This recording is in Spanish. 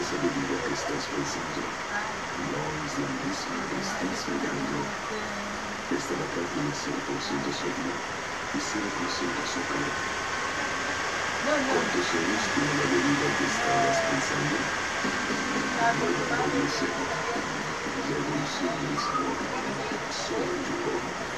esa bebida que estás pensando no es la misma que estás mirando. Esta lata tiene 0% sodio y 0% azúcar. ¿Cuántos soles tiene la bebida que estabas pensando? Nueva Revolución. Revolución del sabor. Solo en Yucatán.